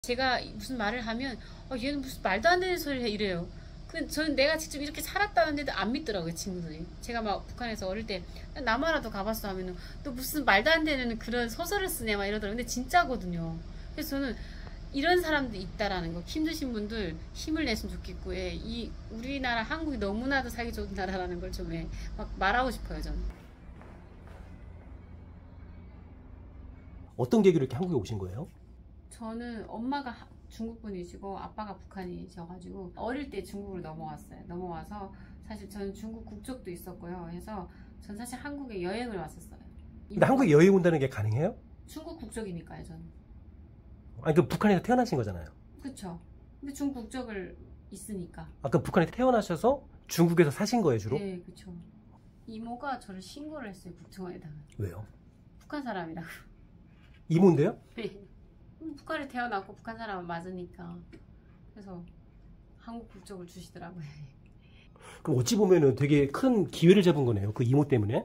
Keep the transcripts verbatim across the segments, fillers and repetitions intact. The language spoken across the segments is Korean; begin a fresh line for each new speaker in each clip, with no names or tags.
제가 무슨 말을 하면 어, 얘는 무슨 말도 안 되는 소리를 해 이래요. 근데 저는 내가 직접 이렇게 살았다는데도 안 믿더라고요, 친구들이. 제가 막 북한에서 어릴 때 남아라도 가봤어 하면은 또 무슨 말도 안 되는 그런 소설을 쓰냐 막 이러더라고요. 근데 진짜거든요. 그래서 저는 이런 사람들이 있다라는 거, 힘드신 분들 힘을 냈으면 좋겠고, 예, 이 우리나라 한국이 너무나도 살기 좋은 나라라는 걸 좀 예, 막 말하고 싶어요, 저는.
어떤 계기로 이렇게 한국에 오신 거예요?
저는 엄마가 중국 분이시고 아빠가 북한이셔가지고 어릴 때 중국으로 넘어왔어요. 넘어와서 사실 저는 중국 국적도 있었고요. 그래서 전 사실 한국에 여행을 왔었어요.
근데 한국에 여행 온다는 게 가능해요?
중국 국적이니까요, 저는.
아니, 그 북한에서 태어나신 거잖아요.
그쵸. 근데 중국 국적을 있으니까.
아까 북한에 태어나셔서 중국에서 사신 거예요, 주로?
네, 그쵸. 이모가 저를 신고를 했어요, 국정원에다가.
왜요?
북한 사람이라고.
이모인데요?
네. 북한에 태어났고 북한 사람은 맞으니까. 그래서 한국 국적을 주시더라고요.
그럼 어찌 보면은 되게 큰 기회를 잡은 거네요, 그 이모 때문에?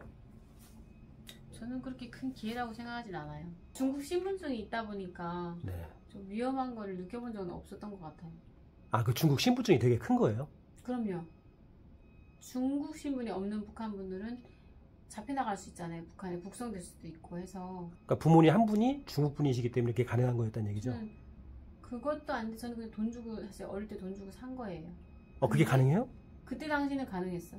저는 그렇게 큰 기회라고 생각하진 않아요. 중국 신분증이 있다 보니까
네.
좀 위험한 거를 느껴본 적은 없었던 것 같아요.
아, 그 중국 신분증이 되게 큰 거예요?
그럼요. 중국 신분이 없는 북한 분들은 잡혀나갈 수 있잖아요. 북한에 북송될 수도 있고 해서.
그러니까 부모님 한 분이 중국 분이시기 때문에 이렇게 가능한 거였다는 얘기죠?
저는 그것도 아닌데 저는 그냥 돈 주고 사실 어릴 때 돈 주고 산 거예요.
어, 그게 가능해요?
그때 당시는 가능했어요.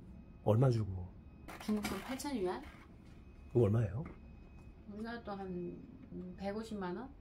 얼마 주고?
중국 돈 팔천 위안?
그거 얼마예요?
우리나라 또 한 백오십만 원?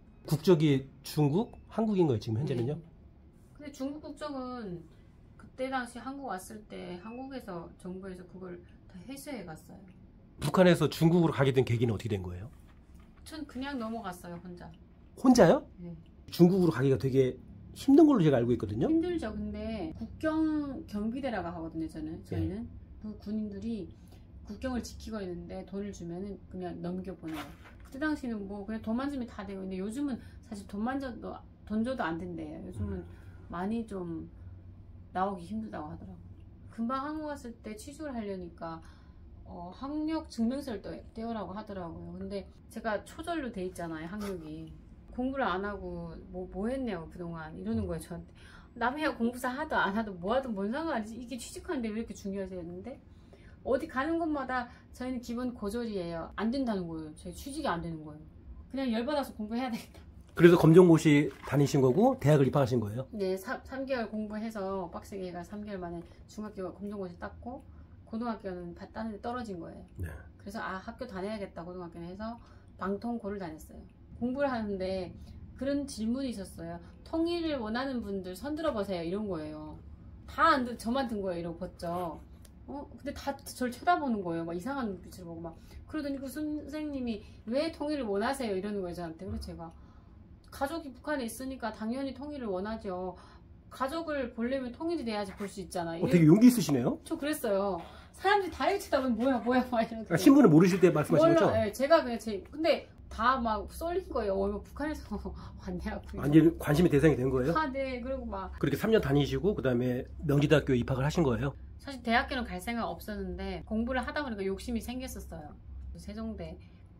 국적이 중국, 한국인 거예요, 지금 현재는요?
네. 근데 중국 국적은 그때 당시 한국 왔을 때 한국에서 정부에서 그걸 다 해소해 갔어요.
북한에서 중국으로 가게 된 계기는 어떻게 된 거예요?
전 그냥 넘어갔어요, 혼자.
혼자요?
네.
중국으로 가기가 되게 힘든 걸로 제가 알고 있거든요.
힘들죠. 근데 국경 경비대라고 하거든요, 저는. 저희는 네. 그 군인들이 국경을 지키고 있는데 돈을 주면은 그냥 넘겨보내요. 그때 당시는 뭐 그냥 돈만 주면 다 되고, 근데 요즘은 사실 돈만 줘도 돈 줘도 안 된대요. 요즘은 음. 많이 좀 나오기 힘들다고 하더라고요. 금방 한국 왔을 때 취직을 하려니까 어, 학력 증명서를 떼오라고 하더라고요. 근데 제가 초절로 돼 있잖아요, 학력이. 공부를 안 하고 뭐, 뭐 했냐고 그동안 이러는 거예요, 저한테. 남이야 공부사 하도 안 하도 뭐 하든 뭔 상관이지, 이게 취직하는데 왜 이렇게 중요하세요 했는데, 어디 가는 곳마다 저희는 기본 고졸이에요. 안 된다는 거예요. 저희 취직이 안 되는 거예요. 그냥 열받아서 공부해야 되겠다.
그래서 검정고시 다니신 거고 대학을 입학하신 거예요?
네, 사, 삼 개월 공부해서 빡세게 가 삼 개월 만에 중학교 검정고시 땄고 고등학교는 다 따는데 떨어진 거예요. 네. 그래서 아, 학교 다녀야겠다 고등학교는 해서 방통고를 다녔어요. 공부를 하는데 그런 질문이 있었어요. 통일을 원하는 분들 손들어 보세요, 이런 거예요. 다 안 듣, 저만 든 거예요, 이러고 벗죠. 어, 근데 다 저를 쳐다보는 거예요. 막 이상한 눈빛을 보고 막. 그러더니 그 선생님이 왜 통일을 원하세요, 이러는 거예요, 저한테. 그래서 제가 가족이 북한에 있으니까 당연히 통일을 원하죠. 가족을 보려면 통일이 돼야지 볼 수 있잖아요.
어, 되게 용기 있으시네요?
저 그랬어요. 사람들이 다 이렇게 쳐다보면 뭐야 뭐야 막 이러는데.
아, 신분을 모르실 때 말씀하신 거죠?
네, 제가 그냥 제 근데 다 막 쏠린 거예요. 어, 북한에서 왔냐고.
완전 관심의 대상이 된 거예요?
아, 네. 그리고 막
그렇게 삼 년 다니시고 그 다음에 명지대학교에 입학을 하신 거예요?
사실 대학교는 갈 생각 없었는데 공부를 하다 보니까 욕심이 생겼었어요. 세종대,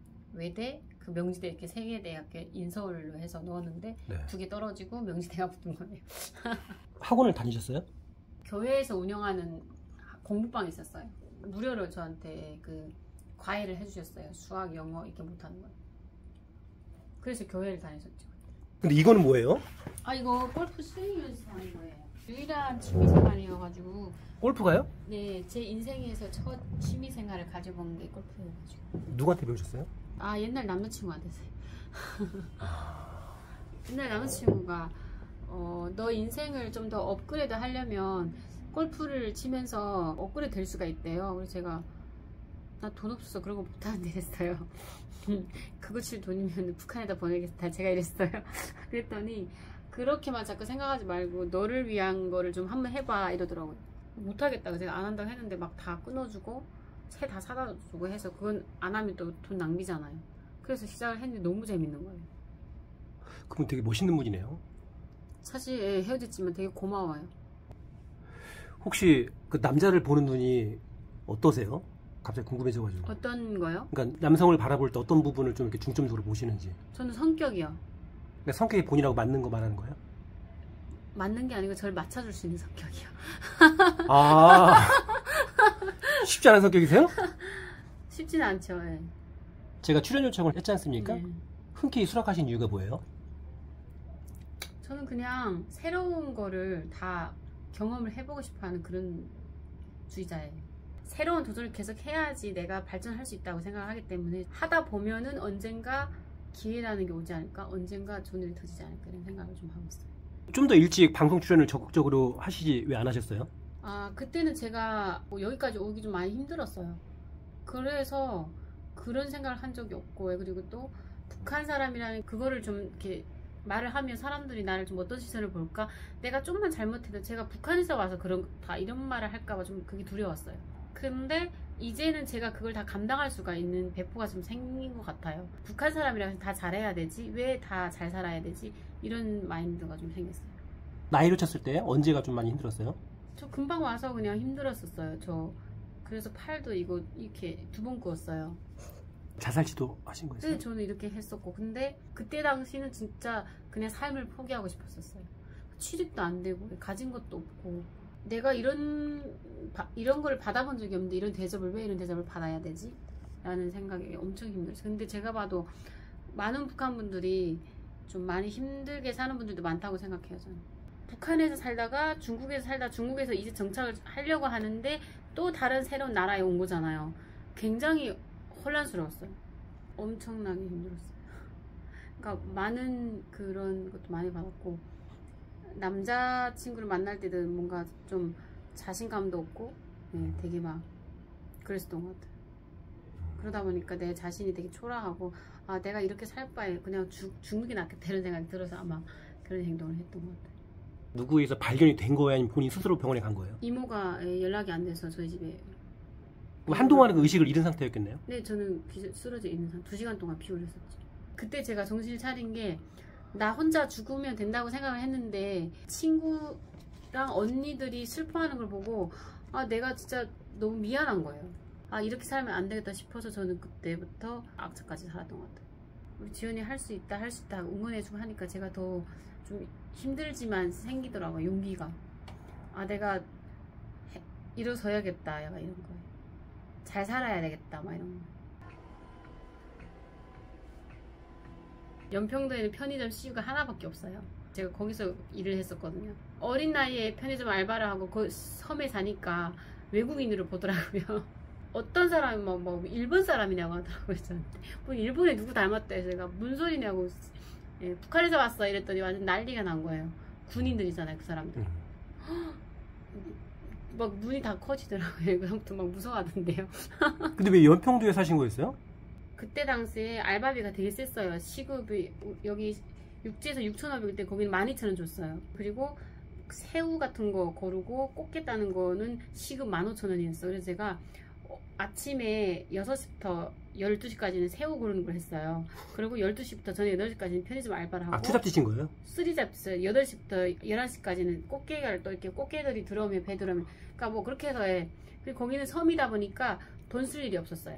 외대, 그 명지대 이렇게 세 개 대학교 인서울로 해서 넣었는데 네. 두 개 떨어지고 명지대가 붙은 거예요.
학원을 다니셨어요?
교회에서 운영하는 공부방이 있었어요. 무료로 저한테 그 과외를 해주셨어요. 수학, 영어 이렇게 못하는 거. 그래서 교회를 다녔었죠. 근데
이거는 뭐예요?
아, 이거 골프 스윙 연습하는 거예요. 유일한 취미생활이어가지고.
골프가요?
네, 제 인생에서 첫 취미생활을 가져본 게 골프여가지고.
누구한테 배우셨어요?
아, 옛날 남자친구한테서요. 옛날 남자친구가 어, 너 인생을 좀 더 업그레이드 하려면 골프를 치면서 업그레이드 될 수가 있대요. 그래서 제가 나 돈 없어서 그런 거 못하는데 했어요. 그거 칠 돈이면 북한에다 보내겠다, 제가 이랬어요. 그랬더니 그렇게만 자꾸 생각하지 말고 너를 위한 거를 좀 한번 해봐 이러더라고요. 못하겠다고 제가 안 한다고 했는데 막 다 끊어주고 새 다 사다 주고 해서 그건 안 하면 또 돈 낭비잖아요. 그래서 시작을 했는데 너무 재밌는 거예요.
그럼 되게 멋있는 분이네요.
사실 예, 헤어졌지만 되게 고마워요.
혹시 그 남자를 보는 눈이 어떠세요? 갑자기 궁금해져가지고.
어떤 거요?
그러니까 남성을 바라볼 때 어떤 부분을 좀 이렇게 중점적으로 보시는지.
저는 성격이요.
그러니까 성격이 본인하고 맞는 거 말하는 거예요?
맞는 게 아니고 저를 맞춰줄 수 있는 성격이요.
아 쉽지 않은 성격이세요?
쉽지는 않죠. 예.
제가 출연 요청을 했지 않습니까?
예.
흔쾌히 수락하신 이유가 뭐예요?
저는 그냥 새로운 거를 다 경험을 해보고 싶어하는 그런 주의자예요. 새로운 도전을 계속 해야지 내가 발전할 수 있다고 생각을 하기 때문에 하다 보면은 언젠가 기회라는 게 오지 않을까? 언젠가 좋은 일이 터지지 않을까? 이런 생각을 좀 하고 있어요.
좀 더 일찍 방송 출연을 적극적으로 하시지 왜 안 하셨어요?
아, 그때는 제가 뭐 여기까지 오기 좀 많이 힘들었어요. 그래서 그런 생각을 한 적이 없고, 그리고 또 북한 사람이라는 그거를 좀 이렇게 말을 하면 사람들이 나를 좀 어떤 시선을 볼까? 내가 좀만 잘못해도 제가 북한에서 와서 그런 다 이런 말을 할까봐 좀 그게 두려웠어요. 근데 이제는 제가 그걸 다 감당할 수가 있는 배포가 좀 생긴 것 같아요. 북한 사람이라서 다 잘해야 되지? 왜 다 잘 살아야 되지? 이런 마인드가 좀 생겼어요.
나이를 쳤을 때 언제가 좀 많이 힘들었어요?
저 금방 와서 그냥 힘들었었어요. 저 그래서 팔도 이거 이렇게 두 번 구웠어요.
자살시도 하신 거예요?
네, 저는 이렇게 했었고, 근데 그때 당시는 진짜 그냥 삶을 포기하고 싶었었어요. 취직도 안 되고 가진 것도 없고, 내가 이런 바, 이런 걸 받아본 적이 없는데 이런 대접을 왜 이런 대접을 받아야 되지? 라는 생각이 엄청 힘들었어요. 근데 제가 봐도 많은 북한 분들이 좀 많이 힘들게 사는 분들도 많다고 생각해요. 저는 북한에서 살다가 중국에서 살다 중국에서 이제 정착을 하려고 하는데 또 다른 새로운 나라에 온 거잖아요. 굉장히 혼란스러웠어요. 엄청나게 힘들었어요. 그러니까 많은 그런 것도 많이 받았고, 남자친구를 만날 때도 뭔가 좀 자신감도 없고, 네, 되게 막 그랬었던 것 같아요. 그러다 보니까 내 자신이 되게 초라하고, 아 내가 이렇게 살 바에 그냥 죽, 죽는 게 낫겠다 이런 생각이 들어서 아마 그런 행동을 했던 것 같아요.
누구에서 발견이 된 거예요? 아니면 본인 스스로 병원에 간 거예요?
이모가 연락이 안 돼서 저희 집에.
그럼 한동안은 그 의식을 잃은 상태였겠네요?
네, 저는 쓰러져 있는 상태. 두 시간 동안 피를 했었죠. 그때 제가 정신을 차린 게, 나 혼자 죽으면 된다고 생각을 했는데 친구랑 언니들이 슬퍼하는 걸 보고 아 내가 진짜 너무 미안한 거예요. 아 이렇게 살면 안 되겠다 싶어서 저는 그때부터 악착까지 살았던 것 같아요. 우리 지연이 할 수 있다 할 수 있다 응원해주고 하니까 제가 더 좀 힘들지만 생기더라고요. 용기가. 아 내가 해, 일어서야겠다 약간 이런 거예요. 잘 살아야 되겠다 막 이런 거. 연평도에는 편의점 씨유가 하나밖에 없어요. 제가 거기서 일을 했었거든요. 어린 나이에 편의점 알바를 하고 그 섬에 사니까 외국인으로 보더라고요. 어떤 사람이 막, 막 일본 사람이냐고 하더라고요. 저한테. 뭐 일본에 누구 닮았대. 제가 무슨 소리냐고. 예, 북한에서 왔어 이랬더니 완전 난리가 난 거예요. 군인들이잖아요 그 사람들. 음. 막 눈이 다 커지더라고요. 그다음부터 막 무서워하던데요.
근데 왜 연평도에 사신 거였어요?
그때 당시에 알바비가 되게 셌어요. 시급이 여기 육지에서 육천오백 원 때 거기는 만 이천 원 줬어요. 그리고 새우 같은 거 고르고 꽃게 따는 거는 시급 만 오천 원이었어요. 그래서 제가 아침에 여섯 시부터 열두 시까지는 새우 고르는 걸 했어요. 그리고 열두 시부터 저녁 여덟 시까지는 편의점 알바를 하고.
아, 투잡지신 거예요?
쓰리잡지어요. 여덟 시부터 열한 시까지는 꽃게를 또 이렇게 꽃게들이 들어오면 배 들어오면. 그러니까 뭐 그렇게 해서 해. 그리고 거기는 섬이다 보니까 돈 쓸 일이 없었어요.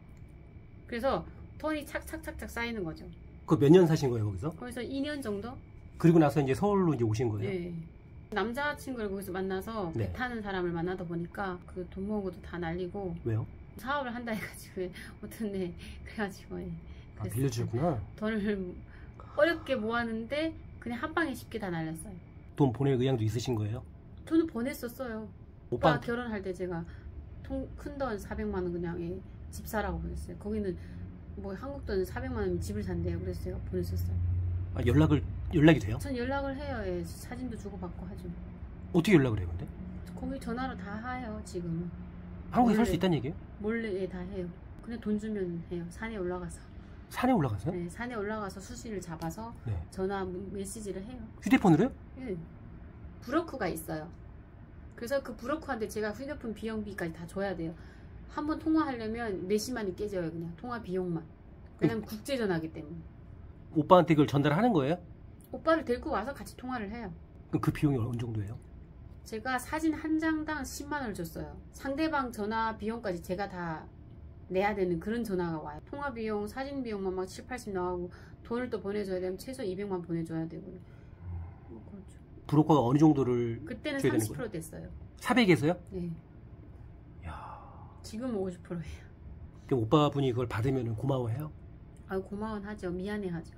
그래서 돈이 착착착착 쌓이는 거죠.
그 몇 년 사신 거예요 거기서?
거기서 이 년 정도?
그리고 나서 이제 서울로 이제 오신 거예요?
네. 남자친구를 거기서 만나서
네.
배 타는 사람을 만나다 보니까 그 돈 모은 것도 다 날리고.
왜요?
사업을 한다 해가지고 어떤 애 그래가지고 예.
아, 빌려주셨구나.
돈을 어렵게 모았는데 그냥 한 방에 쉽게 다 날렸어요.
돈 보낼 의향도 있으신 거예요?
돈을 보냈었어요. 오빠, 오빠 결혼할 때 제가 큰 돈 사백만 원 그냥 예, 집 사라고 보냈어요. 거기는 뭐 한국 돈 사백만 원 집을 산대요. 그래서 제가 보냈었어요.
아, 연락을 연락이 돼요?
전 연락을 해요. 예. 사진도 주고받고 하죠.
어떻게 연락을 해요 근데?
거기 전화로 다 해요 지금.
한국에 살 수 있다는 얘기예요?
몰래 예, 다 해요. 그냥 돈 주면 해요. 산에 올라가서.
산에 올라가서요?
네, 산에 올라가서 수시를 잡아서
네.
전화 메시지를 해요.
휴대폰으로요?
예. 브로커가 있어요. 그래서 그 브로커한테 제가 휴대폰 비용비까지 다 줘야 돼요. 한 번 통화하려면 몇십만이 깨져요. 그냥 통화 비용만. 왜냐면 국제 전화기 때문에.
오빠한테 그걸 전달하는 거예요?
오빠를 데리고 와서 같이 통화를 해요.
그럼 그 비용이 어느 정도예요?
제가 사진 한 장당 십만 원을 줬어요. 상대방 전화 비용까지 제가 다 내야 되는 그런 전화가 와요. 통화 비용, 사진 비용만 막 칠, 팔십 나오고 돈을 또 보내줘야 되면 최소 이백만 보내줘야 되고요. 뭐 그렇죠.
브로커가 어느 정도를
그때는
줘야 되는
삼십
거예요?
퍼센트 됐어요.
사백에서요?
네.
야.
지금은 오십 퍼센트예요.
그럼 오빠분이 그걸 받으면 고마워해요?
아 고마운 하죠. 미안해 하죠.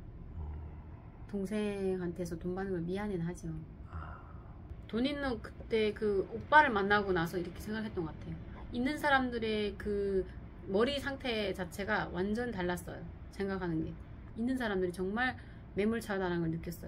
동생한테서 돈 받는 걸 미안해는 하죠. 돈 있는 그때 그 오빠를 만나고 나서 이렇게 생각했던 것 같아요. 있는 사람들의 그 머리 상태 자체가 완전 달랐어요. 생각하는 게. 있는 사람들이 정말 매몰차다는 걸 느꼈어요.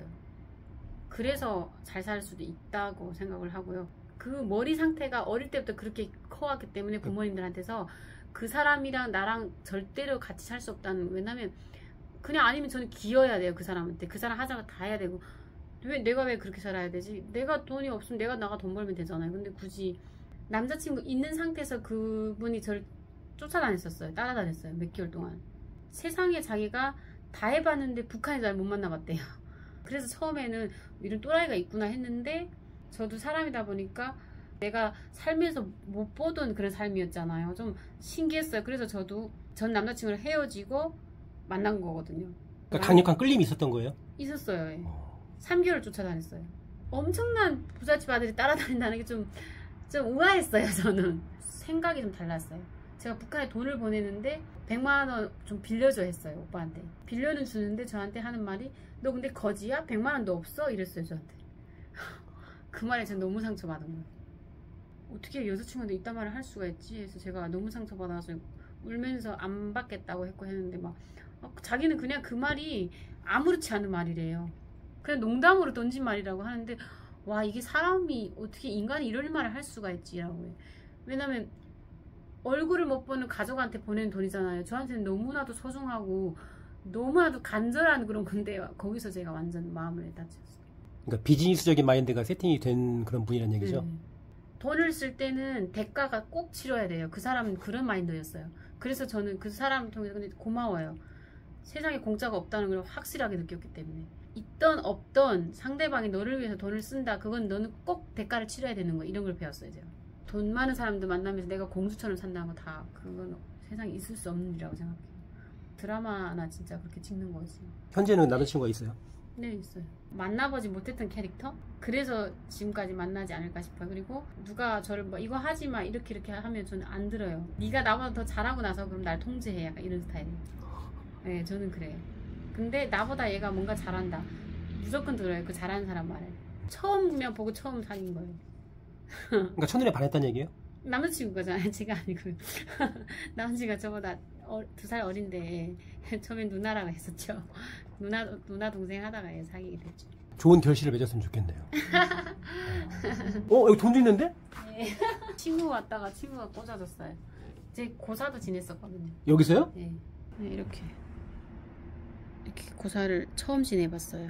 그래서 잘 살 수도 있다고 생각을 하고요. 그 머리 상태가 어릴 때부터 그렇게 커왔기 때문에 부모님들한테서 그 사람이랑 나랑 절대로 같이 살 수 없다는, 왜냐면 그냥 아니면 저는 기어야 돼요. 그 사람한테. 그 사람 하자가 다 해야 되고, 왜 내가 왜 그렇게 살아야 되지? 내가 돈이 없으면 내가 나가 돈 벌면 되잖아요. 근데 굳이 남자친구 있는 상태에서 그분이 저를 쫓아다녔었어요. 따라다녔어요. 몇 개월 동안. 세상에 자기가 다 해봤는데 북한에 잘 못 만나봤대요. 그래서 처음에는 이런 또라이가 있구나 했는데, 저도 사람이다 보니까 내가 살면서 못 보던 그런 삶이었잖아요. 좀 신기했어요. 그래서 저도 전 남자친구랑 헤어지고 만난 거거든요.
그러니까 강력한 끌림이 있었던 거예요?
있었어요. 예. 삼 개월 쫓아다녔어요. 엄청난 부잣집 아들이 따라다닌다는 게 좀 좀 우아했어요. 저는 생각이 좀 달랐어요. 제가 북한에 돈을 보내는데 백만 원 좀 빌려줘 했어요. 오빠한테. 빌려는 주는데 저한테 하는 말이, 너 근데 거지야? 백만 원도 없어? 이랬어요. 저한테. 그 말에 제가 너무 상처받은 거예요. 어떻게 여자친구한테 이딴 말을 할 수가 있지? 그래서 제가 너무 상처받아서 울면서 안 받겠다고 했고 했는데 막 어, 자기는 그냥 그 말이 아무렇지 않은 말이래요. 그냥 농담으로 던진 말이라고 하는데, 와 이게 사람이 어떻게 인간이 이런 말을 할 수가 있지라고 해요. 왜냐면 얼굴을 못 보는 가족한테 보낸 돈이잖아요. 저한테는 너무나도 소중하고 너무나도 간절한 그런 건데, 거기서 제가 완전 마음을 다쳤어요.
그러니까 비즈니스적인 마인드가 세팅이 된 그런 분이라는 얘기죠?
네. 돈을 쓸 때는 대가가 꼭 치러야 돼요. 그 사람은 그런 마인드였어요. 그래서 저는 그 사람을 통해서 근데 고마워요. 세상에 공짜가 없다는 걸 확실하게 느꼈기 때문에. 있던 없던 상대방이 너를 위해서 돈을 쓴다. 그건 너는 꼭 대가를 치러야 되는 거. 이런 걸 배웠어요. 제가. 돈 많은 사람들 만나면서 내가 공주처럼 산다는 거 다 그건 세상에 있을 수 없는 일이라고 생각해요. 드라마나 진짜 그렇게 찍는 거지.
현재는 남자친구가 있어요?
네, 있어요. 만나보지 못했던 캐릭터? 그래서 지금까지 만나지 않을까 싶어요. 그리고 누가 저를 뭐 이거 하지 마 이렇게 이렇게 하면 저는 안 들어요. 네가 나보다 더 잘하고 나서 그럼 날 통제해. 약간 이런 스타일이에요. 네, 저는 그래요. 근데 나보다 얘가 뭔가 잘한다. 무조건 들어요. 그 잘하는 사람 말을. 처음 그냥 보고 처음 사귄 거예요.
그러니까 첫눈에 반했다는 얘기예요?
남자친구가잖아요. 제가 아니고요. 남자친구가 저보다 어, 두 살 어린데 처음엔 누나라고 했었죠. 누나 누나 동생 하다가 사귀게 됐죠.
좋은 결실을 맺었으면 좋겠네요. 어? 여기 돈도 있는데?
네. 친구 왔다가 친구가 꽂아줬어요. 제 고사도 지냈었거든요.
여기서요?
네. 네, 이렇게 이렇게 고사를 처음 지내봤어요.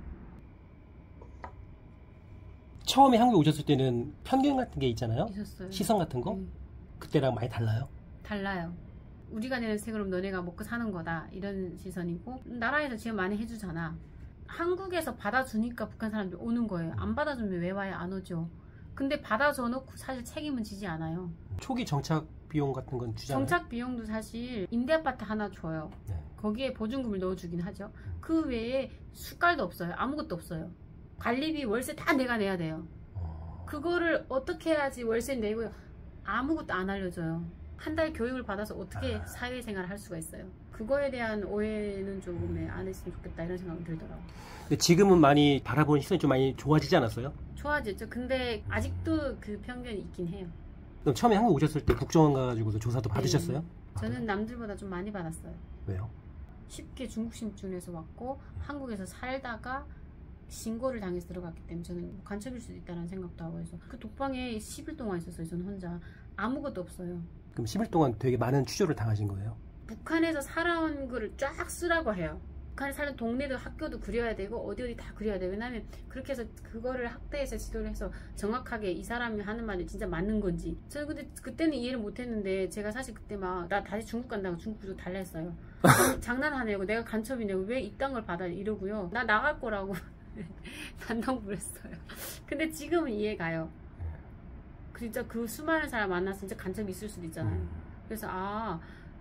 처음에 한국에 오셨을 때는 편견 같은 게 있잖아요.
있었어요.
시선 같은 거?
네.
그때랑 많이 달라요?
달라요. 우리가 내는 세금 너네가 먹고 사는 거다 이런 시선이고, 나라에서 지금 많이 해주잖아. 한국에서 받아주니까 북한 사람들 오는 거예요. 안 받아주면 왜 와요? 안 오죠. 근데 받아줘 놓고 사실 책임은 지지 않아요.
초기 정착 비용 같은 건 주잖아요.
정착 비용도 사실 임대 아파트 하나 줘요.
네.
거기에 보증금을 넣어주긴 하죠. 그 외에 숟갈도 없어요. 아무것도 없어요. 관리비, 월세 다 내가 내야 돼요.
어...
그거를 어떻게 해야지 월세 내고요. 아무것도 안 알려줘요. 한 달 교육을 받아서 어떻게
아...
사회생활을 할 수가 있어요. 그거에 대한 오해는 조금 안 했으면 좋겠다 이런 생각이 들더라고요.
근데 지금은 많이 바라보는 시선이 좀 많이 좋아지지 않았어요?
좋아졌죠. 근데 아직도 그 편견이 있긴 해요.
그럼 처음에 한국 오셨을 때 국정원 가가지고서 조사도 받으셨어요?
네. 저는 남들보다 좀 많이 받았어요.
왜요?
쉽게 중국 신분에서 왔고 한국에서 살다가 신고를 당해서 들어갔기 때문에 저는 간첩일 수도 있다는 생각도 하고 해서 그 독방에 십 일 동안 있었어요. 저는 혼자. 아무것도 없어요.
그럼 십 일 동안 되게 많은 취조를 당하신 거예요?
북한에서 살아온 거를 쫙 쓰라고 해요. 북한에 사는 동네도 학교도 그려야 되고 어디 어디 다 그려야 돼요. 왜냐면 그렇게 해서 그거를 학대해서 지도를 해서 정확하게 이 사람이 하는 말이 진짜 맞는 건지. 저는 근데 그때는 이해를 못했는데 제가 사실 그때 막 나 다시 중국 간다고 중국으로 달라 했어요. 장난하냐고, 내가 간첩이냐고, 왜 이딴 걸 받아 이러고요. 나 나갈 거라고 단정 부렸어요. 근데 지금은 이해가요. 진짜 그 수많은 사람 만나서 진짜 간첩이 있을 수도 있잖아요. 그래서 아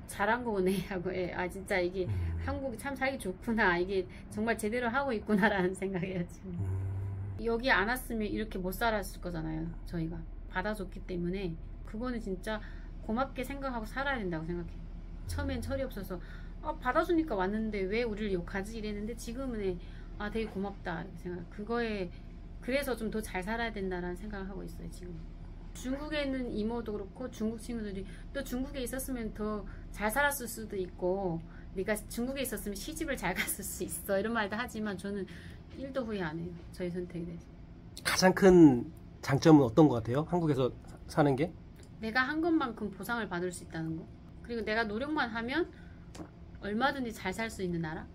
잘한 거네 하고 예. 아 진짜 이게 음. 한국이 참 살기 좋구나. 이게 정말 제대로 하고 있구나라는 생각이에요 지금. 음. 여기 안 왔으면 이렇게 못 살았을 거잖아요. 저희가 받아줬기 때문에 그거는 진짜 고맙게 생각하고 살아야 된다고 생각해요. 처음엔 철이 없어서 아, 받아주니까 왔는데 왜 우리를 욕하지 이랬는데 지금은 아 되게 고맙다 이렇게 생각. 그거에 그래서 좀 더 잘 살아야 된다라는 생각을 하고 있어요 지금. 중국에 있는 이모도 그렇고 중국 친구들이 또 중국에 있었으면 더 잘 살았을 수도 있고 네가 중국에 있었으면 시집을 잘 갔을 수 있어 이런 말도 하지만 저는 일도 후회 안 해요. 저희 선택에 대해서.
가장 큰 장점은 어떤 것 같아요? 한국에서 사는 게?
내가 한 것만큼 보상을 받을 수 있다는 거. 그리고 내가 노력만 하면 얼마든지 잘 살 수 있는 나라.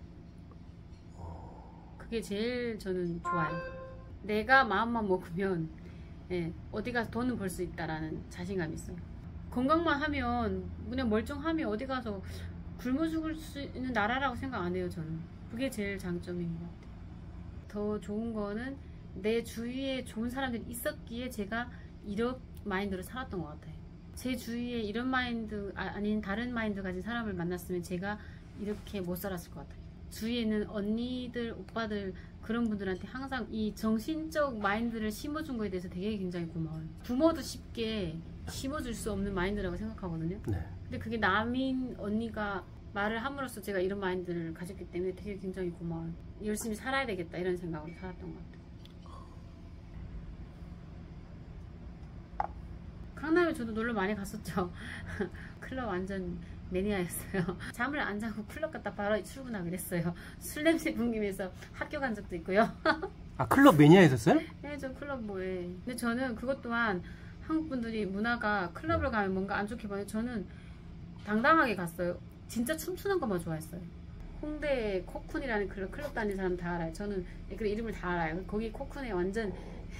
그게 제일 저는 좋아요. 내가 마음만 먹으면 예, 어디 가서 돈은 벌 수 있다라는 자신감이 있어요. 건강만 하면 그냥 멀쩡하면 어디 가서 굶어 죽을 수 있는 나라라고 생각 안 해요 저는. 그게 제일 장점인 것 같아요. 더 좋은 거는 내 주위에 좋은 사람들이 있었기에 제가 이런 마인드로 살았던 것 같아요. 제 주위에 이런 마인드 아, 아닌 다른 마인드 가진 사람을 만났으면 제가 이렇게 못 살았을 것 같아요. 주위에 있는 언니들 오빠들 그런 분들한테 항상 이 정신적 마인드를 심어준 거에 대해서 되게 굉장히 고마워요. 부모도 쉽게 심어줄 수 없는 마인드라고 생각하거든요. 네. 근데 그게 남인 언니가 말을 함으로써 제가 이런 마인드를 가졌기 때문에 되게 굉장히 고마워요. 열심히 살아야 되겠다 이런 생각으로 살았던 것 같아요. 강남에 저도 놀러 많이 갔었죠. 클럽 완전 매니아였어요. 잠을 안 자고 클럽 갔다 바로 출근하기로 했어요. 술 냄새 풍기면서 학교 간 적도 있고요.
아 클럽 매니아였었어요?
네, 저 클럽 뭐해. 근데 저는 그것 또한 한국 분들이 문화가 클럽을 가면 뭔가 안 좋게 봐요. 저는 당당하게 갔어요. 진짜 춤추는 것만 좋아했어요. 홍대에 코쿤이라는 클럽, 클럽 다니는 사람 다 알아요. 저는 그 이름을 다 알아요. 거기 코쿤에 완전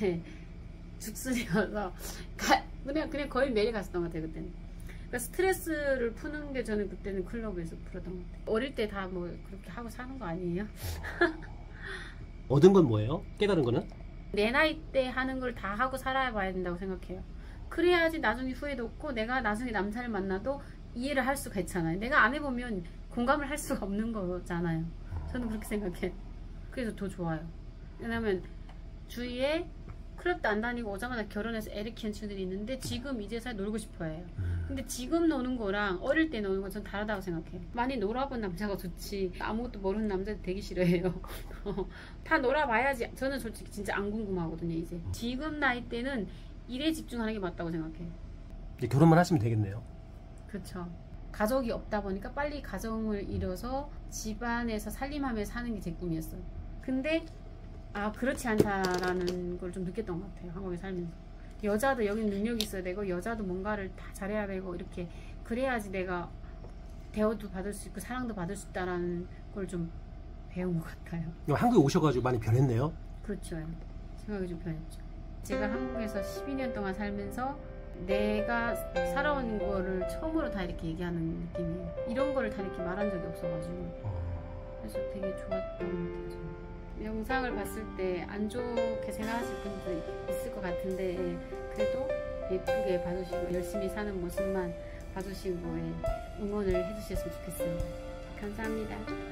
죽순이어서 그냥 그냥 거의 매일 갔었던 것 같아요 그때는. 그러니까 스트레스를 푸는 게 저는 그때는 클럽에서 풀었던 것 같아요. 어릴 때 다 뭐 그렇게 하고 사는 거 아니에요?
얻은 건 뭐예요? 깨달은 거는?
내 나이 때 하는 걸 다 하고 살아야 봐야 된다고 생각해요. 그래야지 나중에 후회도 없고 내가 나중에 남자를 만나도 이해를 할 수가 있잖아요. 내가 안 해보면 공감을 할 수가 없는 거잖아요. 저는 그렇게 생각해요. 그래서 더 좋아요. 왜냐면 주위에 클럽도 안 다니고 오자마자 결혼해서 애를 키운 친구들이 있는데 지금 이제서야 놀고 싶어 해요. 근데 지금 노는 거랑 어릴 때 노는 건 전 다르다고 생각해요. 많이 놀아본 남자가 좋지 아무것도 모르는 남자들 되게 싫어해요. 다 놀아봐야지. 저는 솔직히 진짜 안 궁금하거든요. 이제 지금 나이 때는 일에 집중하는 게 맞다고 생각해요.
이제 결혼만 하시면 되겠네요.
그렇죠. 가족이 없다 보니까 빨리 가정을 이뤄서 집안에서 살림하면서 사는 게 제 꿈이었어요. 근데 아 그렇지 않다라는 걸 좀 느꼈던 것 같아요. 한국에 살면서. 여자도 여기 능력이 있어야 되고 여자도 뭔가를 다 잘해야 되고 이렇게 그래야지 내가 대우도 받을 수 있고 사랑도 받을 수 있다라는 걸 좀 배운 것 같아요.
한국에 오셔가지고 많이 변했네요.
그렇죠. 생각이 좀 변했죠. 제가 한국에서 십이 년 동안 살면서 내가 살아온 거를 처음으로 다 이렇게 얘기하는 느낌이에요. 이런 거를 다 이렇게 말한 적이 없어가지고 그래서 되게 좋았던 것 같아요. 영상을 봤을 때 안 좋게 생각하실 분도 있을 것 같은데 그래도 예쁘게 봐주시고 열심히 사는 모습만 봐주시고 응원을 해주셨으면 좋겠습니다. 감사합니다.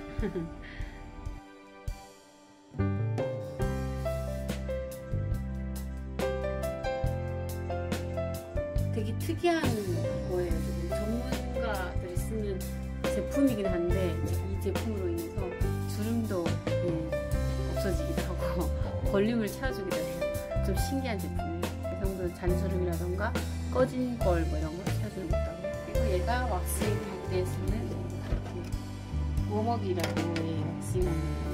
되게 특이한 거예요. 전문가들이 쓰는 제품이긴 한데 이 제품으로 인해서 주름도 없어지기도 하고 볼륨을 채워주기도 해요. 좀 신기한 제품이에요. 여성들 잔주름이라던가 꺼진 걸 뭐 이런 걸 채워주는 것도 하고 그리고 얘가 왁싱 할 때 쓰는 워머기라고 왁싱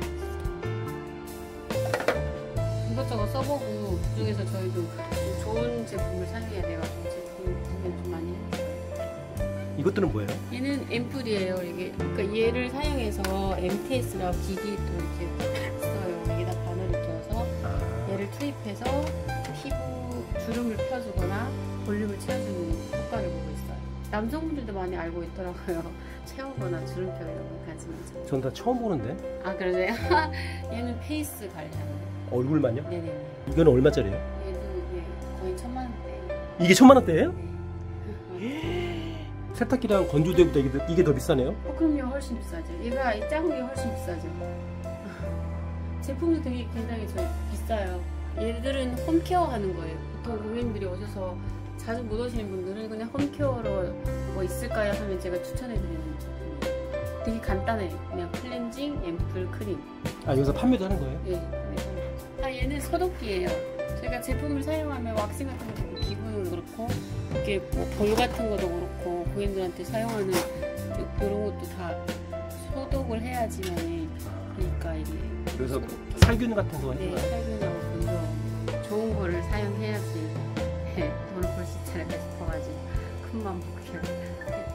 이것저것 써보고 그중에서 저희도 좋은 제품을 사용해야 돼가지고 제품을 구매 좀 많이 했어요.
이것들은 뭐예요?
얘는 앰플이에요. 이게 그러니까 얘를 사용해서 엠티에스라고 기기 또 이렇게 써요. 여기다 바늘을 껴서 얘를 투입해서 피부 주름을 펴주거나 볼륨을 채워주는 효과를 보고 있어요. 남성분들도 많이 알고 있더라고요. 채우거나 주름펴 이런 거 가지고.
전 다 처음 보는데.
아 그러세요? 얘는 페이스 관리하는 거.
얼굴만요?
네네.
이거는 얼마짜리예요?
얘도 예, 거의 천만 원대.
이게 천만 원대예요?
네.
세탁기랑 건조대보다 이게, 더- 이게 더 비싸네요?
어, 그럼요. 훨씬 비싸죠. 얘가 이 작은 게 훨씬 비싸죠. 제품도 되게 굉장히 저 비싸요. 얘들은 홈케어 하는 거예요. 보통 고객님들이 오셔서 자주 못 오시는 분들은 그냥 홈케어로 뭐 있을까요 하면 제가 추천해드리는 제품이에요. 되게 간단해요. 그냥 클렌징, 앰플, 크림.
아, 여기서 판매도 하는 거예요?
예. 아, 얘는 소독기예요. 저희가 제품을 사용하면 왁싱 같은 것도 기분은 그렇고 이렇게 뭐 볼 같은 것도 그렇고 고객님들한테 사용하는 이런 것도 다 소독을 해야지만 그러니까 이게
그래서
소독기.
살균 같은 거
네,
해요?
살균하고 건조 좋은 거를 사용해야지 네, 돈을 벌 수 있지 않을까 싶어가지고 큰맘 먹게